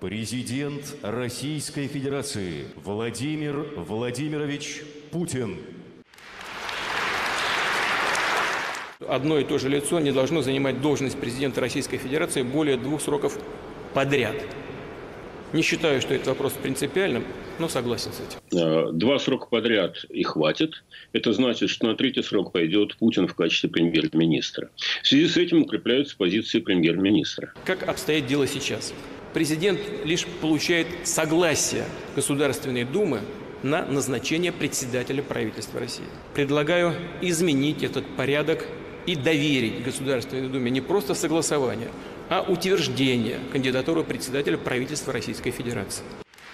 Президент Российской Федерации Владимир Владимирович Путин. Одно и то же лицо не должно занимать должность президента Российской Федерации более 2 сроков подряд. Не считаю, что этот вопрос принципиальным, но согласен с этим. 2 срока подряд и хватит. Это значит, что на 3-й срок пойдет Путин в качестве премьер-министра. В связи с этим укрепляются позиции премьер-министра. Как обстоит дело сейчас? Президент лишь получает согласие Государственной Думы на назначение председателя правительства России. Предлагаю изменить этот порядок и доверить Государственной Думе не просто согласование, а утверждение кандидатуры председателя правительства Российской Федерации.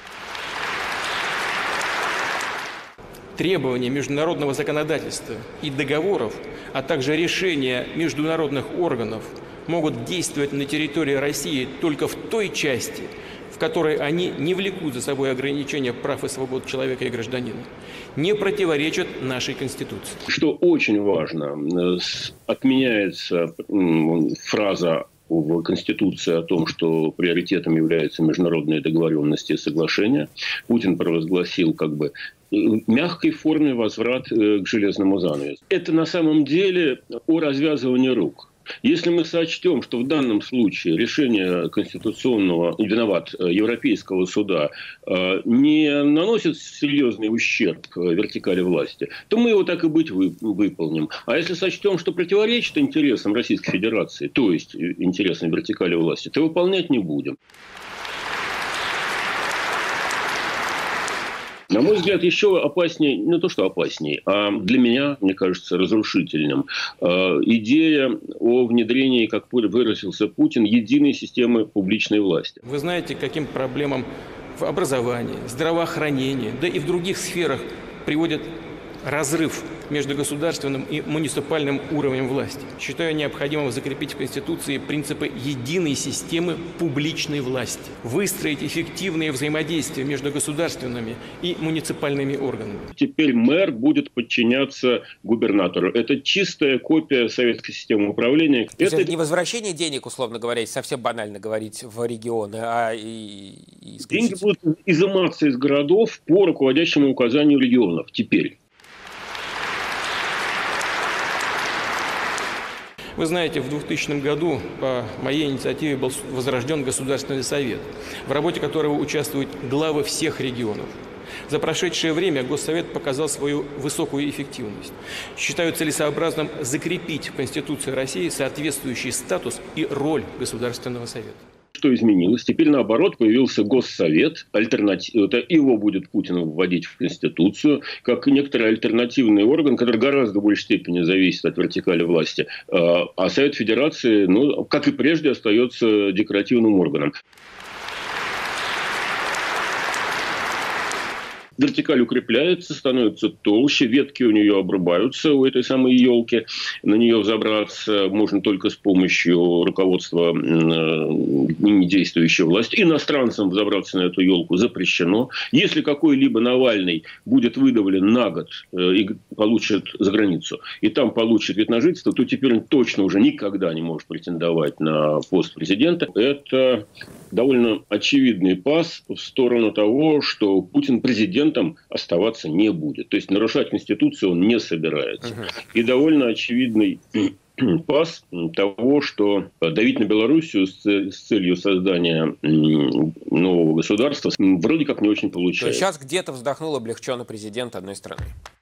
Требования международного законодательства и договоров, а также решения международных органов могут действовать на территории России только в той части, в которой они не влекут за собой ограничения прав и свобод человека и гражданина, не противоречат нашей Конституции. Что очень важно, отменяется фраза в Конституции о том, что приоритетом являются международные договоренности и соглашения. Путин провозгласил в мягкой форме возврат к железному занавесу. Это на самом деле о развязывании рук. Если мы сочтем, что в данном случае решение конституционного, Европейского суда не наносит серьезный ущерб вертикали власти, то мы его так и быть выполним. А если сочтем, что противоречит интересам Российской Федерации, то есть интересам вертикали власти, то выполнять не будем. На мой взгляд, еще опаснее, не то что опаснее, а для меня, мне кажется, разрушительным, идея о внедрении, как выразился Путин, единой системы публичной власти. Вы знаете, каким проблемам в образовании, здравоохранении, да и в других сферах приводит разрыв между государственным и муниципальным уровнем власти. Считаю необходимым закрепить в Конституции принципы единой системы публичной власти, выстроить эффективные взаимодействия между государственными и муниципальными органами. Теперь мэр будет подчиняться губернатору. Это чистая копия советской системы управления. Это не возвращение денег, условно говоря, совсем банально говорить, в регионы, а деньги будут изыматься из городов по руководящему указанию регионов теперь. Вы знаете, в 2000 году по моей инициативе был возрожден Государственный совет, в работе которого участвуют главы всех регионов. За прошедшее время Госсовет показал свою высокую эффективность. Считаю целесообразным закрепить в Конституции России соответствующий статус и роль Государственного совета. Что изменилось? Теперь, наоборот, появился Госсовет. Его будет Путин вводить в Конституцию, как некоторый альтернативный орган, который в гораздо большей степени зависит от вертикали власти. А Совет Федерации, как и прежде, остается декоративным органом. Вертикаль укрепляется, становится толще, ветки у нее обрубаются, у этой самой елки. На нее взобраться можно только с помощью руководства действующей власти. Иностранцам взобраться на эту елку запрещено. Если какой-либо Навальный будет выдавлен на год и получит за границу, и там получит вид на жительство, то теперь он точно уже никогда не может претендовать на пост президента. Это довольно очевидный пас в сторону того, что Путин президентом оставаться не будет. То есть нарушать Конституцию он не собирается. И довольно очевидный пас того, что давить на Белоруссию с целью создания нового государства вроде как не очень получается. Сейчас где-то вздохнул облегченно президент одной страны.